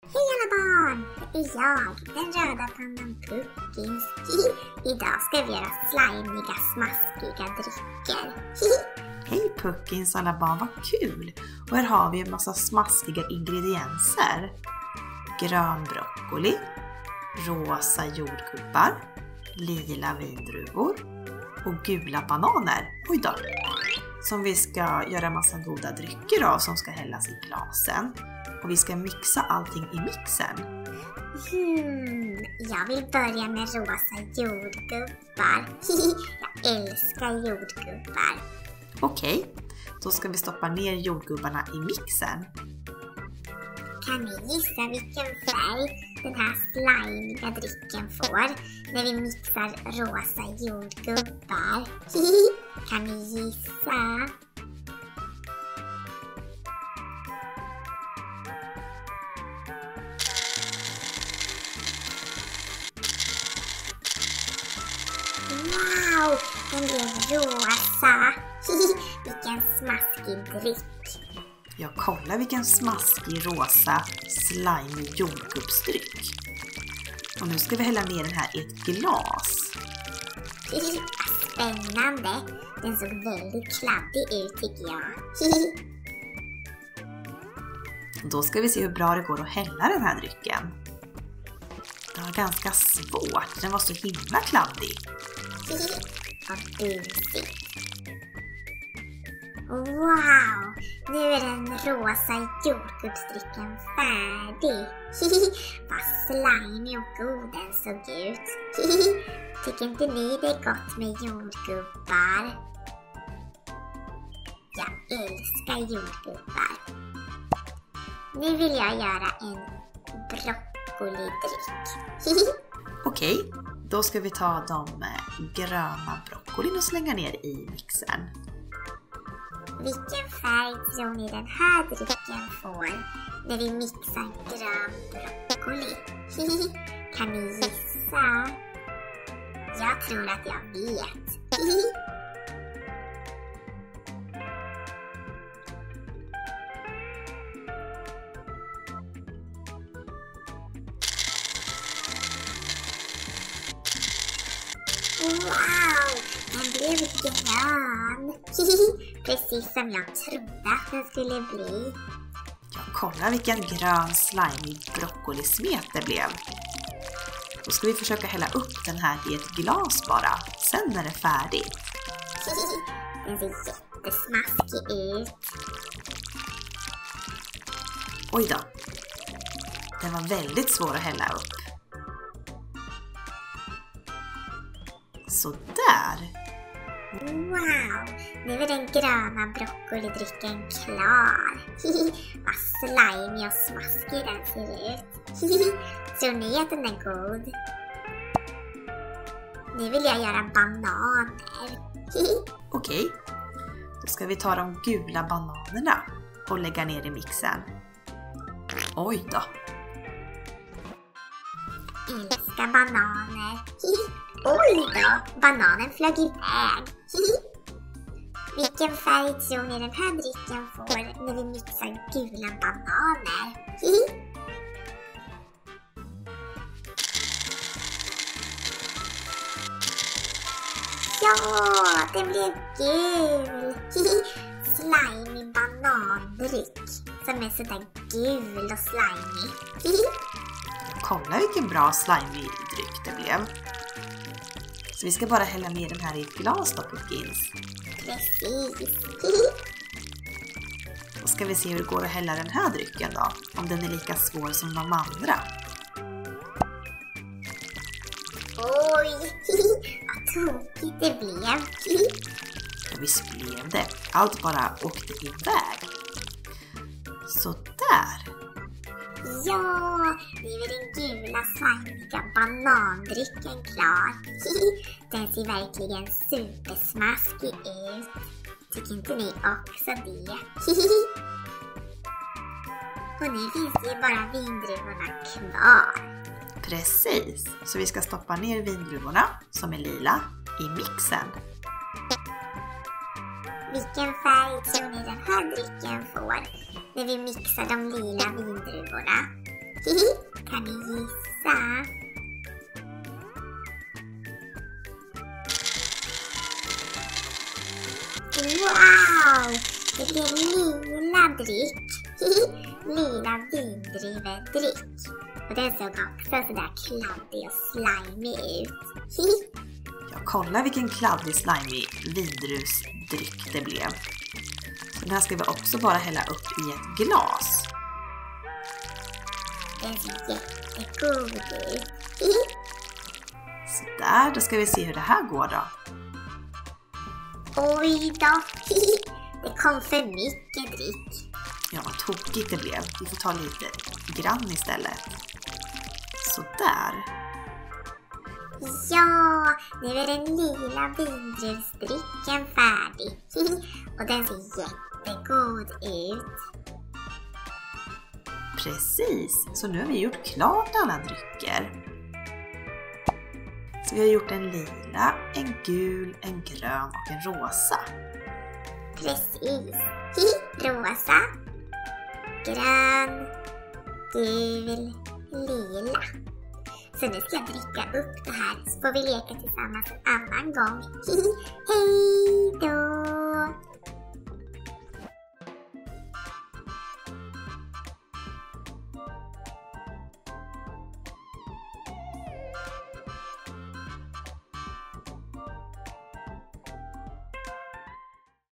Hej alla barn! Det är jag, den röda pandan Puckins. Idag ska vi göra slimiga, smaskiga drycker. Hej Puckins alla barn, vad kul! Och här har vi en massa smaskiga ingredienser. Grön broccoli, rosa jordgubbar, lila vindruvor och gula bananer. Oj då! Som vi ska göra massa goda drycker av som ska hällas i glasen. Och vi ska mixa allting i mixen. Jag vill börja med rosa jordgubbar. Jag älskar jordgubbar. Okej, då ska vi stoppa ner jordgubbarna i mixen. Kan ni gissa vilken färg den här slimiga drycken får när vi mixar rosa jordgubbar? Kan ni gissa? Wow, den blev rosa. Vilken smaskig dryck. Jag kollar vilken smaskig rosa slime jordgubbsdryck. Och nu ska vi hälla ner den här i ett glas. Spännande. Den såg väldigt kladdig ut tycker jag. Då ska vi se hur bra det går att hälla den här drycken. Det var ganska svårt, den var så himla kladdig. Vad busigt. Wow, nu är den rosa jordgubbsdrycken färdig. Vad slimy och god den såg ut. Tycker inte ni det är gott med jordgubbar? Jag älskar jordgubbar. Nu vill jag göra en broccolidryck. Okej, då ska vi ta de gröna broccolin och slänga ner i mixen. Vilken färg tror ni den här drycken får när vi mixar grön broccoli? Kan ni gissa? Jag tror att jag vet. Wow, den blev grön. Precis som jag trodde att den skulle bli. Jag kollar vilken grön slimy broccolismet det blev. Då ska vi försöka hälla upp den här i ett glas bara. Sen är det färdigt. Den ser jättesmaskig ut. Oj då. Den var väldigt svår att hälla upp. Så där. Wow, nu är den gröna broccolidrycken klar. Vad slimy och smaskig den ser ut. Tror ni att den är god? Nu vill jag göra bananer. Okej, då ska vi ta de gula bananerna och lägga ner i mixen. Oj då. Älskar bananer. Oj då, bananen flög iväg. Vilken färg tror ni den här drycken får när vi mixar gula bananer? Ja, den blev gul. Slimy banandryck som är sådär gul och slimy. Kolla vilken bra slimy dryck det blev. Så vi ska bara hälla ner den här i ett glas då, Puckins. Precis. Då ska vi se hur det går att hälla den här drycken då. Om den är lika svår som de andra. Oj, vad tokigt det blev. Ja, visst blev det. Allt bara åkte iväg. Så där. Ja, nu är den gula slimiga banandrycken klar. Den ser verkligen supersmaskig ut. Tycker inte ni också det? Och nu finns det ju bara vindruvorna kvar. Precis, så vi ska stoppa ner vindruvorna som är lila i mixen. Vilken färg tror ni den här drycken får när vi mixar de lila vindruvorna? Kan ni gissa? Wow! Det blir lila dryck. Lila vindriven dryck. Och den såg också sådär kladdig och slimy ut. Ja, kolla vilken kladdig, slimy vindrusdryck det blev. Så den här ska vi också bara hälla upp i ett glas. Den ser jättegod ut. Så där, då ska vi se hur det här går då. Oj då. Det kom för mycket dryck. Ja, vad tokigt det blev. Vi får ta lite grann istället. Så där. Ja, nu är den lila vindrusdrycken färdig. Och den ser jättegod ut. Precis, så nu har vi gjort klart alla drycker. Så vi har gjort en lila, en gul, en grön och en rosa. Precis. Rosa, grön, gul, lila. Så nu ska jag dricka upp det här så får vi leka tillsammans en annan gång. Hej då!